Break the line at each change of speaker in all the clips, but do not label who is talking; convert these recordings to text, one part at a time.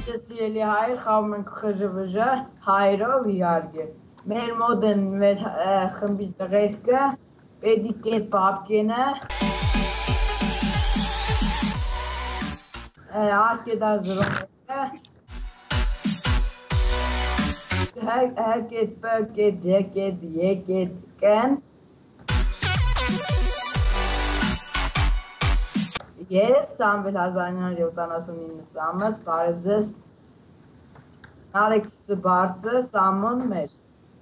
Սիրելի հայր, խաղում ենք ԽԺՎԺ հայերով իհարկե։ Մեր մոտ են մեր խմբի տղերքը, Պետիկետ Պապկենը, Արկեդար Զրոմեկը, Հկետ Պկետ Եկետ Եկետ Կեն, Ես Սամվել 1979 Սամս, բարև ձեզ, Նարեկ Ֆծբարսը, Սամոն մեր,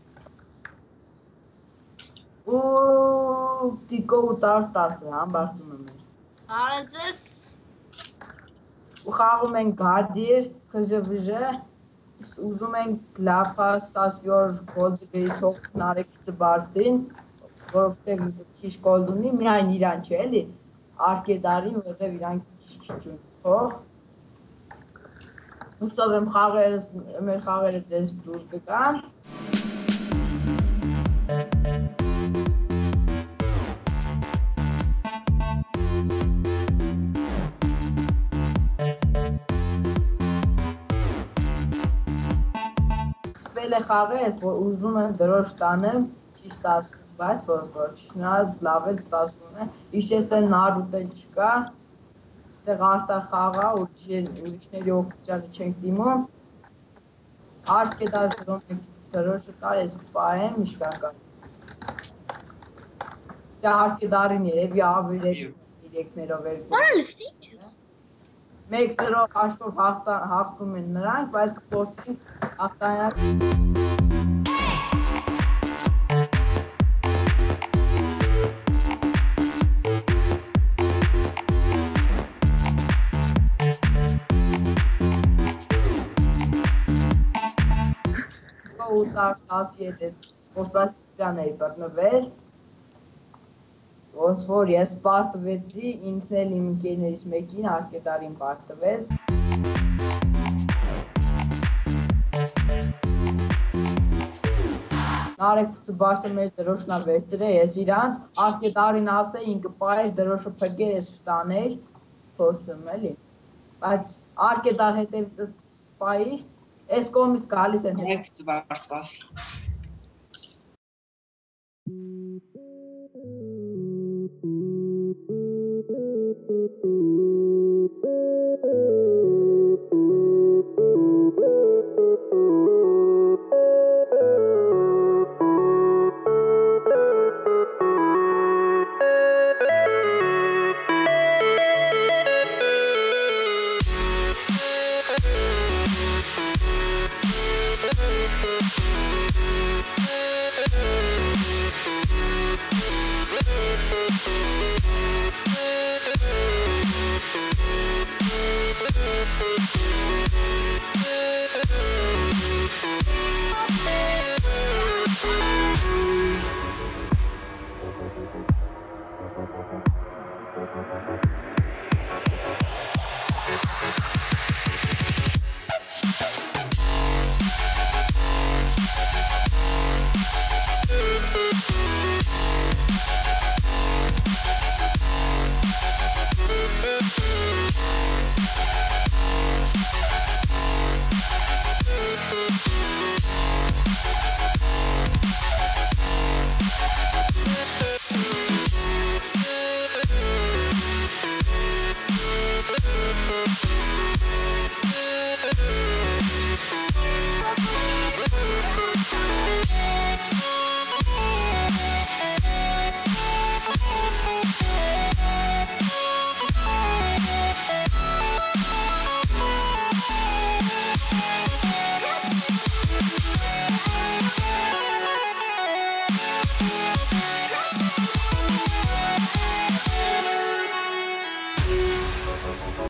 ու Տիկո 810-ը, համբարձում է մեր,
Բարև ձեզ,
ու խաղում ենք գարդիր, ԽԺՎԺ, ուզում ենք լավ խաղ ստացվոր գոլ դգրի թող Նարեկ Ֆծբարսին, որովհետև քիչ գոլ ունի, միայն իրան չէ էլի, Արկեդարին, որտև իրան քիչ ունի թող։ Հուսով եմ մեր խաղերը ձեզ դուր կգան։ Սկսվել է խաղը, որ ուզում եմ դրոշ տանեմ, չի ստացվում, բայց որ չնայած լավ էլ ստացվում է, իշեստեն Նարուտ էլ չկա, ստեղ արտար խաղա, ուրիշների օգնությանը չենք դիմում, Արկեդար Զրոմեկի դրոշը կար, ես կպահեմ, իշկան կար։ Ստեղ Արկեդարին երևի ավիրեց իրեկներով երկու։ 1-0 հաշվով հաղթում են նրանք, բայց կփորձենք հաղթանակ։ Ու 17 խոսակցության էի բռնվել, ոնց որ ես պարտվեցի, ինքն էլ իմ ընկերներից մեկին Արկեդարին պարտվել։ Նարեկ Ֆծբարսը մեր դրոշնա վերցրել է, ես իրանց Արկեդարին ասեի, ինքը պահեր դրոշը փրկեր, ես կտաներ, փորձում էլի, բայց Արկեդար հետևից պահի, այս կողմից գալիս են հետևից։